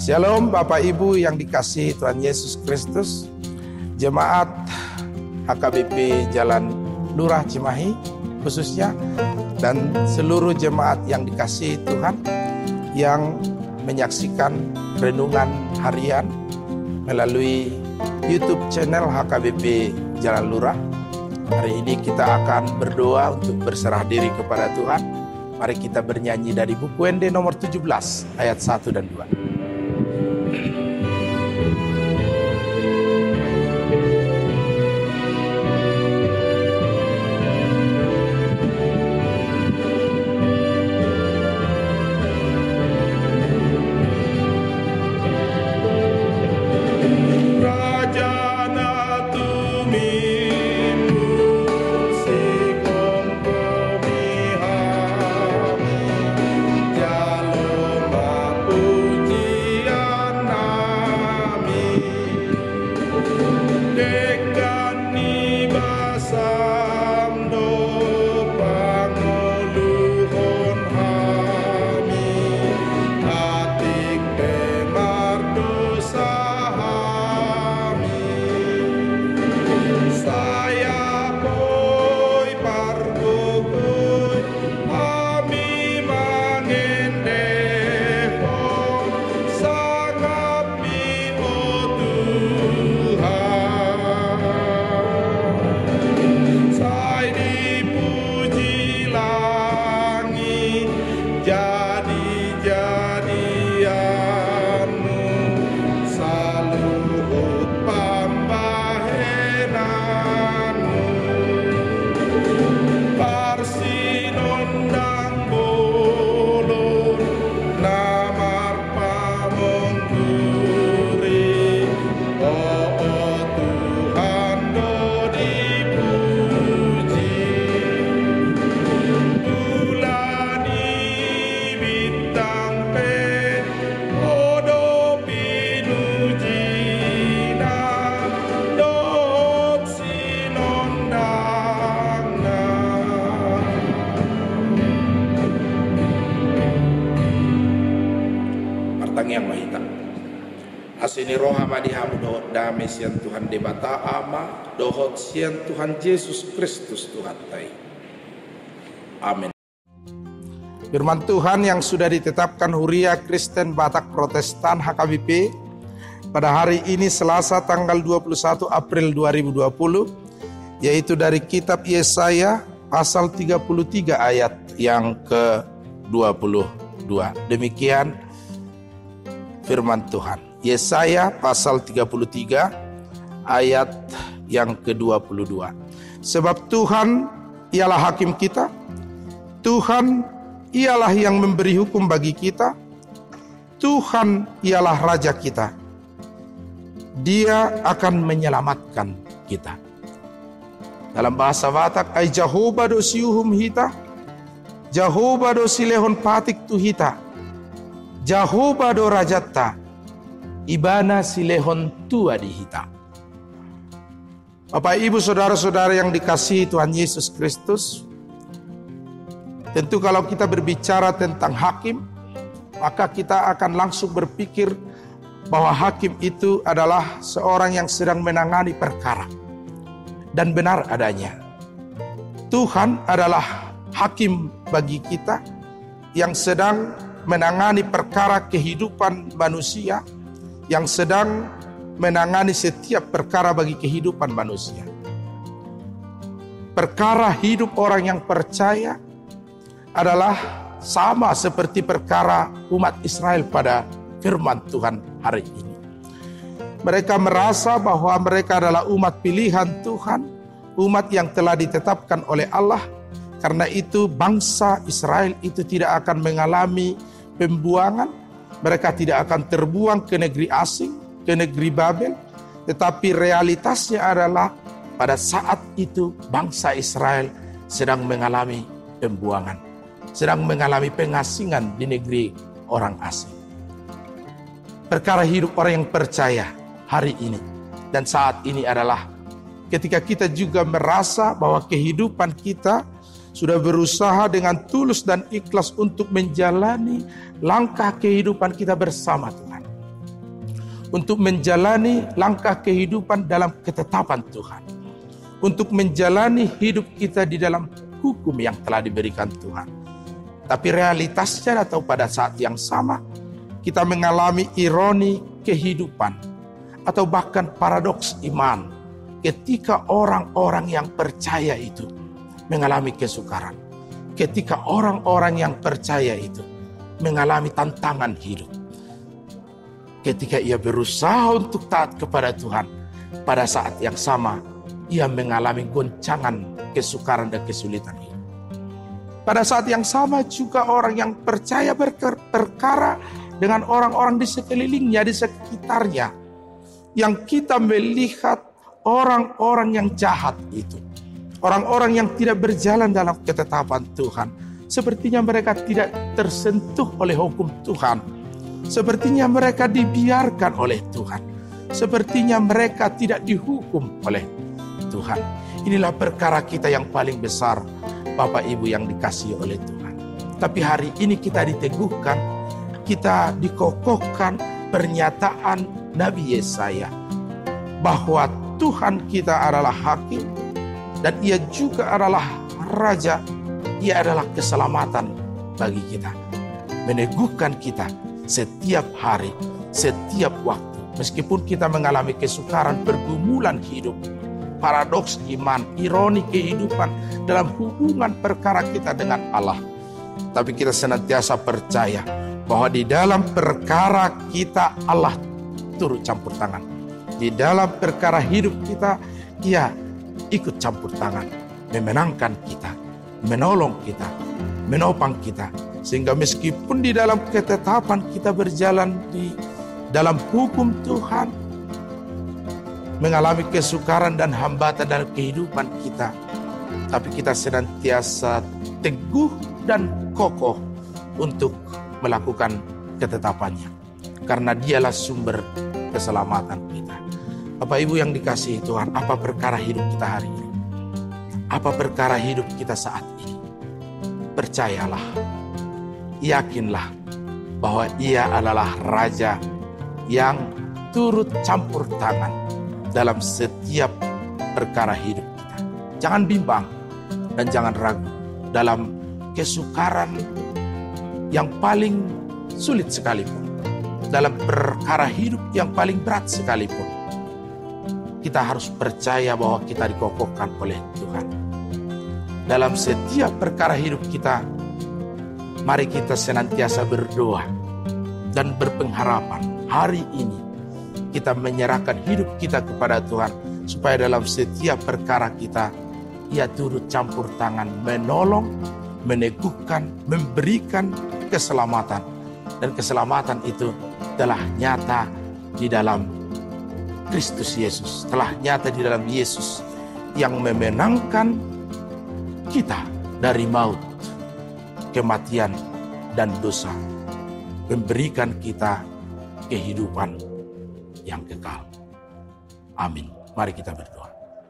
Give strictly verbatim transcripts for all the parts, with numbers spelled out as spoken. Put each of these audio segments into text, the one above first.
Shalom Bapak Ibu yang dikasihi Tuhan Yesus Kristus, Jemaat H K B P Jalan Lurah Cimahi khususnya, dan seluruh jemaat yang dikasihi Tuhan yang menyaksikan renungan harian melalui YouTube channel H K B P Jalan Lurah. Hari ini kita akan berdoa untuk berserah diri kepada Tuhan. Mari kita bernyanyi dari buku N D nomor tujuh belas ayat satu dan dua. Yang mahita asini roha madihamu dohot damai sian Tuhan debata ama dohot sian Tuhan Yesus Kristus Tuhan tai. Amin. Firman Tuhan yang sudah ditetapkan Huria Kristen Batak Protestan H K B P pada hari ini Selasa tanggal dua puluh satu April dua ribu dua puluh, yaitu dari kitab Yesaya pasal tiga puluh tiga ayat yang ke dua puluh dua. Demikian firman Tuhan. Yesaya pasal tiga puluh tiga ayat yang ke dua puluh dua. Sebab Tuhan ialah hakim kita, Tuhan ialah yang memberi hukum bagi kita, Tuhan ialah raja kita. Dia akan menyelamatkan kita. Dalam bahasa Batak, ai Jehovah do siuhum hita, Jehovah do silehon patik tu hita, Jehovah do rajata, ibana silehon tua dihita. Bapak Ibu saudara-saudara yang dikasihi Tuhan Yesus Kristus, tentu kalau kita berbicara tentang hakim, maka kita akan langsung berpikir bahwa hakim itu adalah seorang yang sedang menangani perkara dan benar adanya. Tuhan adalah hakim bagi kita yang sedang menangani perkara kehidupan manusia, yang sedang menangani setiap perkara bagi kehidupan manusia. Perkara hidup orang yang percaya adalah sama seperti perkara umat Israel pada firman Tuhan hari ini. Mereka merasa bahwa mereka adalah umat pilihan Tuhan, umat yang telah ditetapkan oleh Allah. Karena itu bangsa Israel itu tidak akan mengalami pembuangan, mereka tidak akan terbuang ke negeri asing, ke negeri Babel. Tetapi realitasnya adalah pada saat itu bangsa Israel sedang mengalami pembuangan, sedang mengalami pengasingan di negeri orang asing. Perkara hidup orang yang percaya hari ini dan saat ini adalah ketika kita juga merasa bahwa kehidupan kita sudah berusaha dengan tulus dan ikhlas untuk menjalani langkah kehidupan kita bersama Tuhan. untuk menjalani langkah kehidupan dalam ketetapan Tuhan, untuk menjalani hidup kita di dalam hukum yang telah diberikan Tuhan. Tapi realitasnya atau pada saat yang sama, kita mengalami ironi kehidupan atau bahkan paradoks iman ketika orang-orang yang percaya itu mengalami kesukaran, ketika orang-orang yang percaya itu mengalami tantangan hidup, ketika ia berusaha untuk taat kepada Tuhan, pada saat yang sama ia mengalami goncangan kesukaran dan kesulitan hidup. Pada saat yang sama juga orang yang percaya berperkara dengan orang-orang di sekelilingnya, di sekitarnya, yang kita melihat orang-orang yang jahat itu, orang-orang yang tidak berjalan dalam ketetapan Tuhan, sepertinya mereka tidak tersentuh oleh hukum Tuhan, sepertinya mereka dibiarkan oleh Tuhan, sepertinya mereka tidak dihukum oleh Tuhan. Inilah perkara kita yang paling besar, Bapak Ibu yang dikasihi oleh Tuhan. Tapi hari ini kita diteguhkan, kita dikokohkan pernyataan Nabi Yesaya bahwa Tuhan kita adalah hakim dan ia juga adalah raja, ia adalah keselamatan bagi kita, meneguhkan kita setiap hari, setiap waktu. Meskipun kita mengalami kesukaran, pergumulan hidup, paradoks iman, ironi kehidupan dalam hubungan perkara kita dengan Allah, tapi kita senantiasa percaya bahwa di dalam perkara kita Allah turut campur tangan. Di dalam perkara hidup kita, ia ikut campur tangan, memenangkan kita, menolong kita, menopang kita. Sehingga meskipun di dalam ketetapan kita berjalan di dalam hukum Tuhan, mengalami kesukaran dan hambatan dalam kehidupan kita, tapi kita senantiasa teguh dan kokoh untuk melakukan ketetapannya, karena dialah sumber keselamatan kita. Bapak Ibu yang dikasihi Tuhan, apa perkara hidup kita hari ini? Apa perkara hidup kita saat ini? Percayalah, yakinlah bahwa ia adalah Raja yang turut campur tangan dalam setiap perkara hidup kita. Jangan bimbang dan jangan ragu dalam kesukaran yang paling sulit sekalipun, dalam perkara hidup yang paling berat sekalipun. Kita harus percaya bahwa kita dikokohkan oleh Tuhan. Dalam setiap perkara hidup kita, mari kita senantiasa berdoa dan berpengharapan. Hari ini kita menyerahkan hidup kita kepada Tuhan, supaya dalam setiap perkara kita, ia turut campur tangan, menolong, meneguhkan, memberikan keselamatan. Dan keselamatan itu telah nyata di dalam Kristus Yesus, telah nyata di dalam Yesus yang memenangkan kita dari maut, kematian, dan dosa, memberikan kita kehidupan yang kekal. Amin. Mari kita berdoa.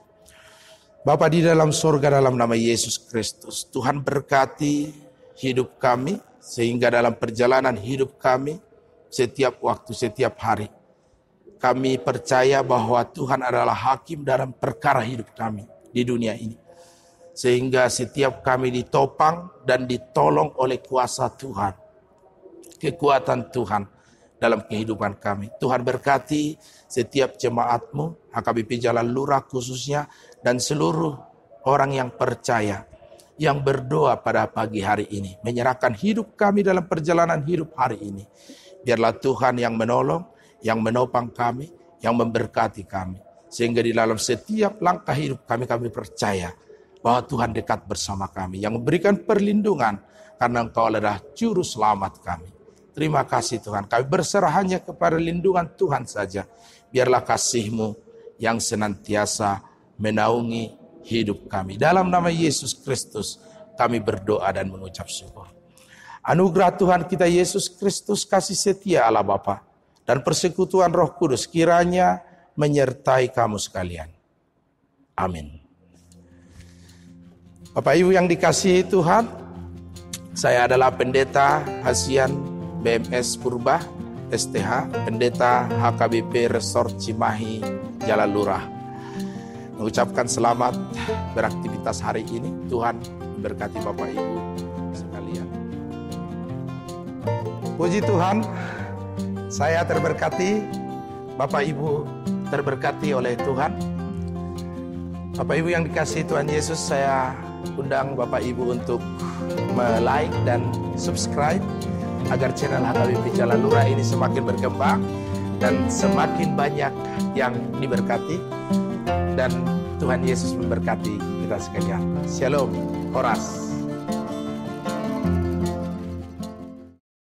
Bapa di dalam sorga, dalam nama Yesus Kristus, Tuhan berkati hidup kami, sehingga dalam perjalanan hidup kami, setiap waktu, setiap hari, kami percaya bahwa Tuhan adalah hakim dalam perkara hidup kami di dunia ini. Sehingga setiap kami ditopang dan ditolong oleh kuasa Tuhan, kekuatan Tuhan dalam kehidupan kami. Tuhan berkati setiap jemaat-Mu, H K B P Jalan Lurah khususnya, dan seluruh orang yang percaya, yang berdoa pada pagi hari ini, menyerahkan hidup kami dalam perjalanan hidup hari ini. Biarlah Tuhan yang menolong, yang menopang kami, yang memberkati kami. Sehingga di dalam setiap langkah hidup kami, kami percaya bahwa Tuhan dekat bersama kami, yang memberikan perlindungan, karena Engkau adalah juru selamat kami. Terima kasih Tuhan, kami berserah hanya kepada lindungan Tuhan saja. Biarlah kasih-Mu yang senantiasa menaungi hidup kami. Dalam nama Yesus Kristus kami berdoa dan mengucap syukur. Anugerah Tuhan kita Yesus Kristus, kasih setia Allah Bapa, dan persekutuan Roh Kudus kiranya menyertai kamu sekalian. Amin. Bapak Ibu yang dikasihi Tuhan, saya adalah Pendeta Hasian B M S Purba S T H, Pendeta H K B P Resort Cimahi, Jalan Lurah. Mengucapkan selamat beraktivitas hari ini. Tuhan memberkati Bapak Ibu sekalian. Puji Tuhan, saya terberkati, Bapak Ibu terberkati oleh Tuhan. Bapak Ibu yang dikasihi Tuhan Yesus, saya undang Bapak Ibu untuk like dan subscribe agar channel H K B P Jalan Lurah ini semakin berkembang dan semakin banyak yang diberkati, dan Tuhan Yesus memberkati kita sekalian. Shalom, Horas.